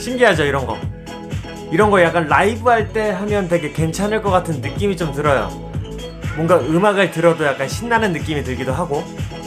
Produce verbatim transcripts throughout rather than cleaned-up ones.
신기하죠 이런거. 이런거 약간 라이브 할 때 하면 되게 괜찮을 것 같은 느낌이 좀 들어요. 뭔가 음악을 들어도 약간 신나는 느낌이 들기도 하고.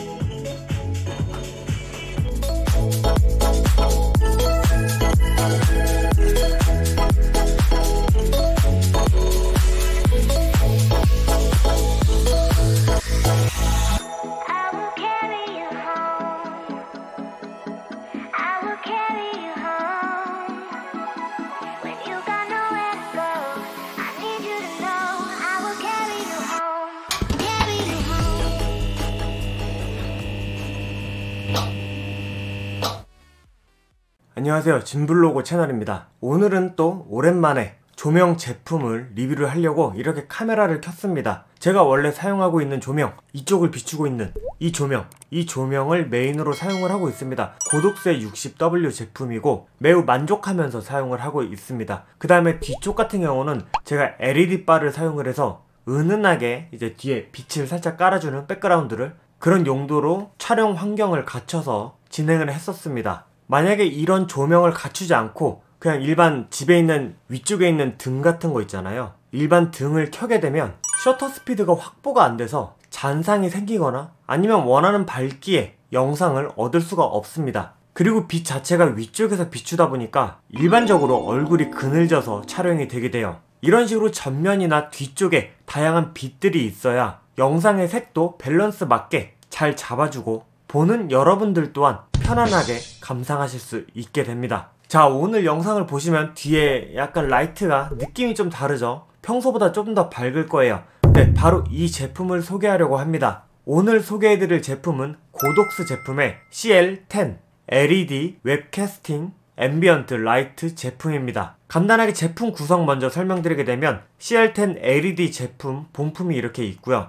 안녕하세요, 진블로그 채널입니다. 오늘은 또 오랜만에 조명 제품을 리뷰를 하려고 이렇게 카메라를 켰습니다. 제가 원래 사용하고 있는 조명, 이쪽을 비추고 있는 이 조명, 이 조명을 메인으로 사용을 하고 있습니다. 고독스의 육십 더블유 제품이고 매우 만족하면서 사용을 하고 있습니다. 그 다음에 뒤쪽 같은 경우는 제가 엘이디 바를 사용을 해서 은은하게 이제 뒤에 빛을 살짝 깔아주는 백그라운드를 그런 용도로 촬영 환경을 갖춰서 진행을 했었습니다. 만약에 이런 조명을 갖추지 않고 그냥 일반 집에 있는 위쪽에 있는 등 같은 거 있잖아요. 일반 등을 켜게 되면 셔터 스피드가 확보가 안 돼서 잔상이 생기거나 아니면 원하는 밝기에 영상을 얻을 수가 없습니다. 그리고 빛 자체가 위쪽에서 비추다 보니까 일반적으로 얼굴이 그늘져서 촬영이 되게 돼요. 이런 식으로 전면이나 뒤쪽에 다양한 빛들이 있어야 영상의 색도 밸런스 맞게 잘 잡아주고 보는 여러분들 또한 편안하게 감상하실 수 있게 됩니다. 자, 오늘 영상을 보시면 뒤에 약간 라이트가 느낌이 좀 다르죠? 평소보다 좀 더 밝을 거예요. 네, 바로 이 제품을 소개하려고 합니다. 오늘 소개해드릴 제품은 고독스 제품의 씨엘 텐 엘이디 웹캐스팅 앰비언트 라이트 제품입니다. 간단하게 제품 구성 먼저 설명드리게 되면 씨엘 텐 엘이디 제품 본품이 이렇게 있고요.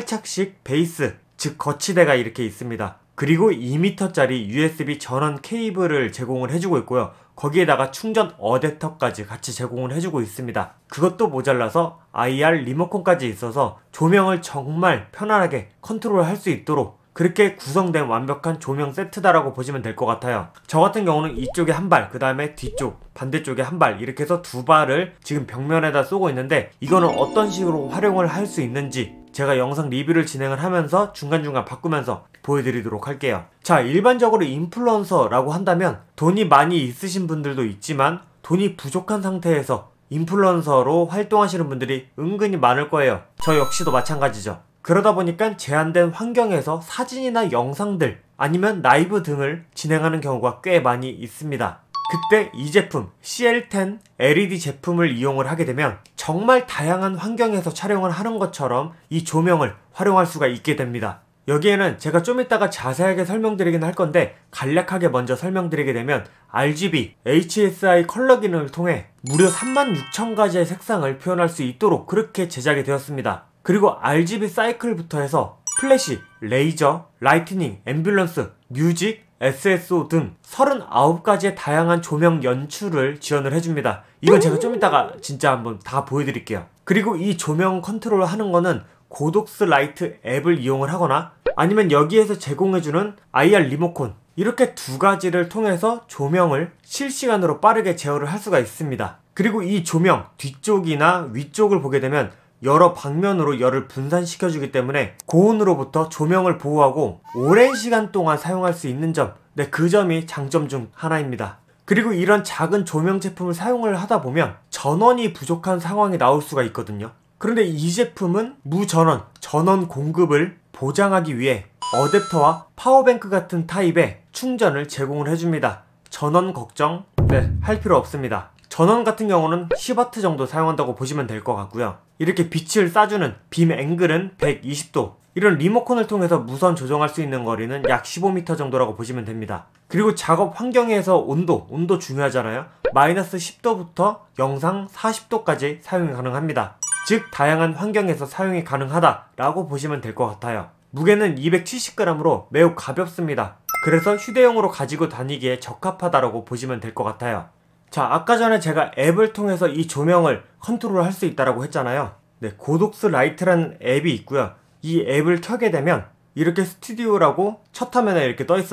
탈착식 베이스, 즉 거치대가 이렇게 있습니다. 그리고 이 미터짜리 유에스비 전원 케이블을 제공을 해주고 있고요. 거기에다가 충전 어댑터까지 같이 제공을 해주고 있습니다. 그것도 모자라서 아이알 리모컨까지 있어서 조명을 정말 편안하게 컨트롤 할 수 있도록 그렇게 구성된 완벽한 조명 세트다라고 보시면 될 것 같아요. 저 같은 경우는 이쪽에 한 발, 그 다음에 뒤쪽 반대쪽에 한 발, 이렇게 해서 두 발을 지금 벽면에다 쏘고 있는데 이거는 어떤 식으로 활용을 할 수 있는지 제가 영상 리뷰를 진행을 하면서 중간중간 바꾸면서 보여드리도록 할게요. 자, 일반적으로 인플루언서라고 한다면 돈이 많이 있으신 분들도 있지만 돈이 부족한 상태에서 인플루언서로 활동하시는 분들이 은근히 많을 거예요. 저 역시도 마찬가지죠. 그러다 보니까 제한된 환경에서 사진이나 영상들 아니면 라이브 등을 진행하는 경우가 꽤 많이 있습니다. 그때 이 제품 씨엘 텐 엘이디 제품을 이용을 하게 되면 정말 다양한 환경에서 촬영을 하는 것처럼 이 조명을 활용할 수가 있게 됩니다. 여기에는 제가 좀 이따가 자세하게 설명드리긴 할 건데 간략하게 먼저 설명드리게 되면 알지비, 에이치에스아이 컬러 기능을 통해 무려 삼만 육천 가지의 색상을 표현할 수 있도록 그렇게 제작이 되었습니다. 그리고 알지비 사이클부터 해서 플래시, 레이저, 라이트닝, 앰뷸런스, 뮤직, 에스에스오 등 서른아홉 가지의 다양한 조명 연출을 지원을 해줍니다. 이건 제가 좀 이따가 진짜 한번 다 보여드릴게요. 그리고 이 조명 컨트롤을 하는 거는 고독스 라이트 앱을 이용을 하거나 아니면 여기에서 제공해주는 아이알 리모컨, 이렇게 두 가지를 통해서 조명을 실시간으로 빠르게 제어를 할 수가 있습니다. 그리고 이 조명 뒤쪽이나 위쪽을 보게 되면 여러 방면으로 열을 분산시켜주기 때문에 고온으로부터 조명을 보호하고 오랜 시간 동안 사용할 수 있는 점, 네, 그 점이 장점 중 하나입니다. 그리고 이런 작은 조명 제품을 사용을 하다 보면 전원이 부족한 상황이 나올 수가 있거든요. 그런데 이 제품은 무전원, 전원 공급을 보장하기 위해 어댑터와 파워뱅크 같은 타입의 충전을 제공을 해줍니다. 전원 걱정, 네, 할 필요 없습니다. 전원 같은 경우는 십 와트 정도 사용한다고 보시면 될 것 같고요. 이렇게 빛을 쏴주는 빔 앵글은 백이십 도, 이런 리모컨을 통해서 무선 조정할 수 있는 거리는 약 십오 미터 정도라고 보시면 됩니다. 그리고 작업 환경에서 온도, 온도 중요하잖아요. 마이너스 십 도부터 영상 사십 도까지 사용이 가능합니다. 즉 다양한 환경에서 사용이 가능하다라고 보시면 될 것 같아요. 무게는 이백칠십 그램으로 매우 가볍습니다. 그래서 휴대용으로 가지고 다니기에 적합하다라고 보시면 될 것 같아요. 자, 아까 전에 제가 앱을 통해서 이 조명을 컨트롤 할 수 있다라고 했잖아요. 네, 고독스 라이트라는 앱이 있고요. 이 앱을 켜게 되면 이렇게 스튜디오라고 첫 화면에 이렇게 떠 있어요.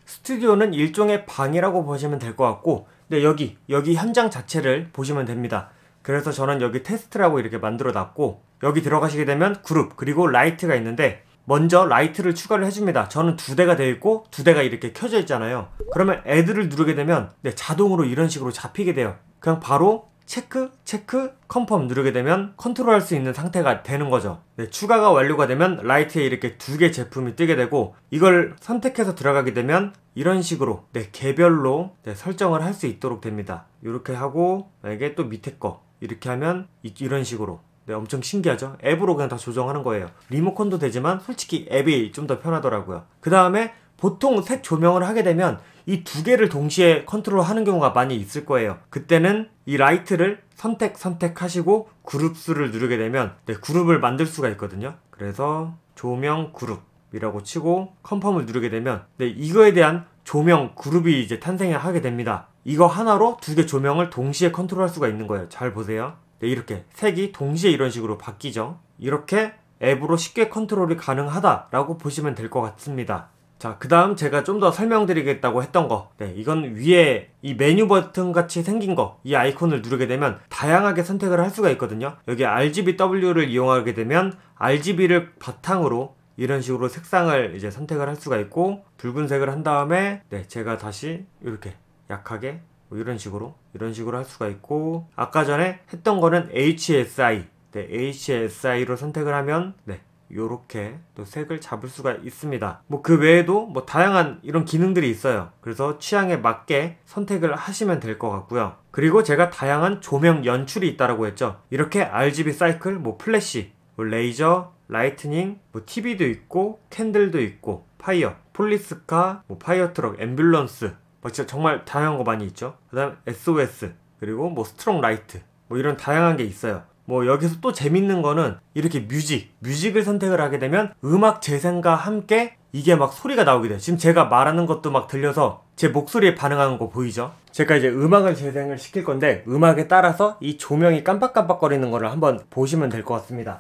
스튜디오는 일종의 방이라고 보시면 될 것 같고, 네, 여기 여기 현장 자체를 보시면 됩니다. 그래서 저는 여기 테스트라고 이렇게 만들어 놨고, 여기 들어가시게 되면 그룹 그리고 라이트가 있는데, 먼저 라이트를 추가를 해줍니다. 저는 두 대가 되어 있고 두 대가 이렇게 켜져 있잖아요. 그러면 애드를 누르게 되면 네, 자동으로 이런 식으로 잡히게 돼요. 그냥 바로 체크, 체크, 컨펌 누르게 되면 컨트롤 할 수 있는 상태가 되는 거죠. 네, 추가가 완료가 되면 라이트에 이렇게 두 개 제품이 뜨게 되고, 이걸 선택해서 들어가게 되면 이런 식으로 네, 개별로 네, 설정을 할 수 있도록 됩니다. 이렇게 하고, 만약에 또 밑에 거 이렇게 하면 이, 이런 식으로 네, 엄청 신기하죠? 앱으로 그냥 다 조정하는 거예요. 리모컨도 되지만 솔직히 앱이 좀 더 편하더라고요. 그 다음에 보통 색 조명을 하게 되면 이 두 개를 동시에 컨트롤 하는 경우가 많이 있을 거예요. 그때는 이 라이트를 선택 선택하시고 그룹 수를 누르게 되면 네, 그룹을 만들 수가 있거든요. 그래서 조명 그룹이라고 치고 컨펌을 누르게 되면 네, 이거에 대한 조명 그룹이 이제 탄생하게 됩니다. 이거 하나로 두 개 조명을 동시에 컨트롤 할 수가 있는 거예요. 잘 보세요. 네, 이렇게 색이 동시에 이런 식으로 바뀌죠. 이렇게 앱으로 쉽게 컨트롤이 가능하다라고 보시면 될 것 같습니다. 자, 그 다음 제가 좀 더 설명드리겠다고 했던 거, 네, 이건 위에 이 메뉴 버튼 같이 생긴 거, 이 아이콘을 누르게 되면 다양하게 선택을 할 수가 있거든요. 여기 알지비더블유를 이용하게 되면 알지비를 바탕으로 이런 식으로 색상을 이제 선택을 할 수가 있고, 붉은색을 한 다음에 네, 제가 다시 이렇게 약하게 뭐 이런 식으로 이런 식으로 할 수가 있고, 아까 전에 했던 거는 에이치에스아이, 네, 에이치에스아이로 선택을 하면 네, 요렇게 또 색을 잡을 수가 있습니다. 뭐 그 외에도 뭐 다양한 이런 기능들이 있어요. 그래서 취향에 맞게 선택을 하시면 될 것 같고요. 그리고 제가 다양한 조명 연출이 있다라고 했죠. 이렇게 알지비 사이클, 뭐 플래시, 뭐 레이저, 라이트닝, 뭐 티비도 있고 캔들도 있고 파이어, 폴리스카, 뭐 파이어트럭, 앰뷸런스, 뭐 진짜 정말 다양한 거 많이 있죠. 그 다음 에스오에스, 그리고 뭐 스트롱 라이트, 뭐 이런 다양한 게 있어요. 뭐 여기서 또 재밌는 거는 이렇게 뮤직, 뮤직을 선택을 하게 되면 음악 재생과 함께 이게 막 소리가 나오게 돼요. 지금 제가 말하는 것도 막 들려서 제 목소리에 반응하는 거 보이죠? 제가 이제 음악을 재생을 시킬 건데, 음악에 따라서 이 조명이 깜빡깜빡거리는 거를 한번 보시면 될 것 같습니다.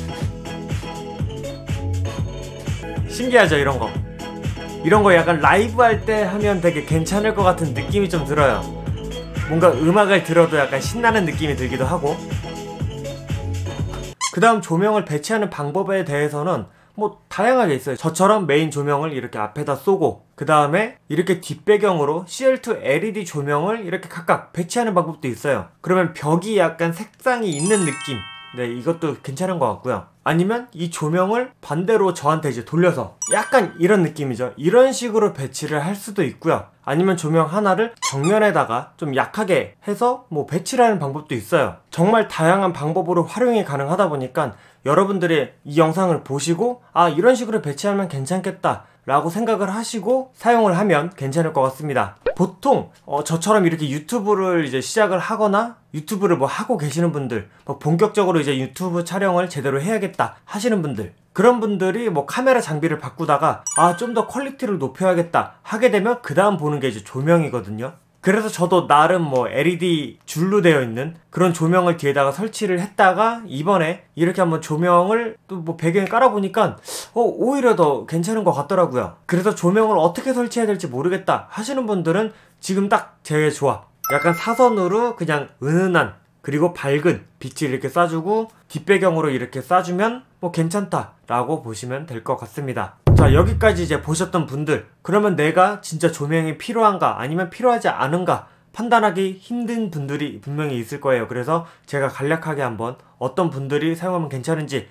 신기하죠, 이런 거. 이런 거 약간 라이브 할 때 하면 되게 괜찮을 것 같은 느낌이 좀 들어요. 뭔가 음악을 들어도 약간 신나는 느낌이 들기도 하고. 그 다음 조명을 배치하는 방법에 대해서는 뭐 다양하게 있어요. 저처럼 메인 조명을 이렇게 앞에다 쏘고, 그 다음에 이렇게 뒷배경으로 씨엘투 엘이디 조명을 이렇게 각각 배치하는 방법도 있어요. 그러면 벽이 약간 색상이 있는 느낌, 네, 이것도 괜찮은 것 같고요. 아니면 이 조명을 반대로 저한테 이제 돌려서 약간 이런 느낌이죠. 이런 식으로 배치를 할 수도 있고요. 아니면 조명 하나를 정면에다가 좀 약하게 해서 뭐 배치를 하는 방법도 있어요. 정말 다양한 방법으로 활용이 가능하다 보니까 여러분들이 이 영상을 보시고 아, 이런 식으로 배치하면 괜찮겠다 라고 생각을 하시고 사용을 하면 괜찮을 것 같습니다. 보통 어, 저처럼 이렇게 유튜브를 이제 시작을 하거나 유튜브를 뭐 하고 계시는 분들, 뭐 본격적으로 이제 유튜브 촬영을 제대로 해야겠다 하시는 분들, 그런 분들이 뭐 카메라 장비를 바꾸다가 아, 좀 더 퀄리티를 높여야겠다 하게 되면 그 다음 보는 게 이제 조명이거든요. 그래서 저도 나름 뭐 엘이디 줄로 되어 있는 그런 조명을 뒤에다가 설치를 했다가 이번에 이렇게 한번 조명을 또 뭐 배경에 깔아보니까 어, 오히려 더 괜찮은 것 같더라고요. 그래서 조명을 어떻게 설치해야 될지 모르겠다 하시는 분들은 지금 딱 제 조합, 약간 사선으로 그냥 은은한 그리고 밝은 빛을 이렇게 쏴주고 뒷배경으로 이렇게 쏴주면 뭐 괜찮다 라고 보시면 될 것 같습니다. 자, 여기까지 이제 보셨던 분들, 그러면 내가 진짜 조명이 필요한가 아니면 필요하지 않은가 판단하기 힘든 분들이 분명히 있을 거예요. 그래서 제가 간략하게 한번 어떤 분들이 사용하면 괜찮은지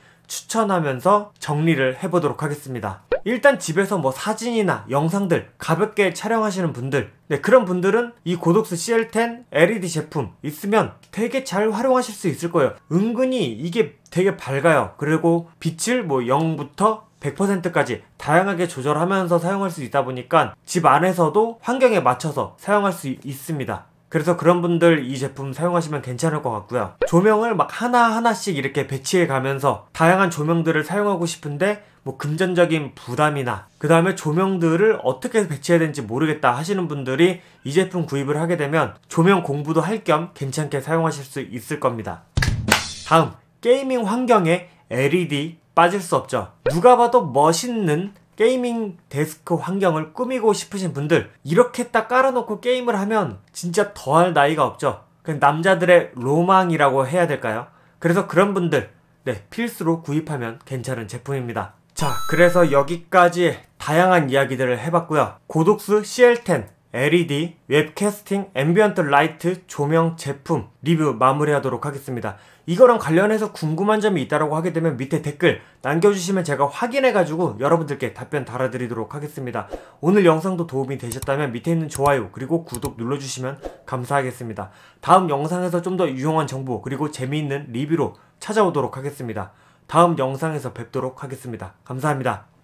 추천하면서 정리를 해보도록 하겠습니다. 일단 집에서 뭐 사진이나 영상들 가볍게 촬영하시는 분들, 네, 그런 분들은 이 고독스 씨엘 텐 엘이디 제품 있으면 되게 잘 활용하실 수 있을 거예요. 은근히 이게 되게 밝아요. 그리고 빛을 뭐 영부터 백 퍼센트까지 다양하게 조절하면서 사용할 수 있다 보니까 집 안에서도 환경에 맞춰서 사용할 수 있습니다. 그래서 그런 분들 이 제품 사용하시면 괜찮을 것 같고요. 조명을 막 하나하나씩 이렇게 배치해 가면서 다양한 조명들을 사용하고 싶은데 뭐 금전적인 부담이나 그 다음에 조명들을 어떻게 배치해야 되는지 모르겠다 하시는 분들이 이 제품 구입을 하게 되면 조명 공부도 할 겸 괜찮게 사용하실 수 있을 겁니다. 다음, 게이밍 환경에 엘이디 빠질 수 없죠. 누가 봐도 멋있는 게이밍 데스크 환경을 꾸미고 싶으신 분들, 이렇게 딱 깔아놓고 게임을 하면 진짜 더할 나위가 없죠. 그냥 남자들의 로망이라고 해야 될까요? 그래서 그런 분들, 네, 필수로 구입하면 괜찮은 제품입니다. 자, 그래서 여기까지 다양한 이야기들을 해봤고요. 고독스 씨엘 텐 엘이디 웹캐스팅 앰비언트 라이트 조명 제품 리뷰 마무리하도록 하겠습니다. 이거랑 관련해서 궁금한 점이 있다라고 하게 되면 밑에 댓글 남겨주시면 제가 확인해가지고 여러분들께 답변 달아드리도록 하겠습니다. 오늘 영상도 도움이 되셨다면 밑에 있는 좋아요 그리고 구독 눌러주시면 감사하겠습니다. 다음 영상에서 좀 더 유용한 정보 그리고 재미있는 리뷰로 찾아오도록 하겠습니다. 다음 영상에서 뵙도록 하겠습니다. 감사합니다.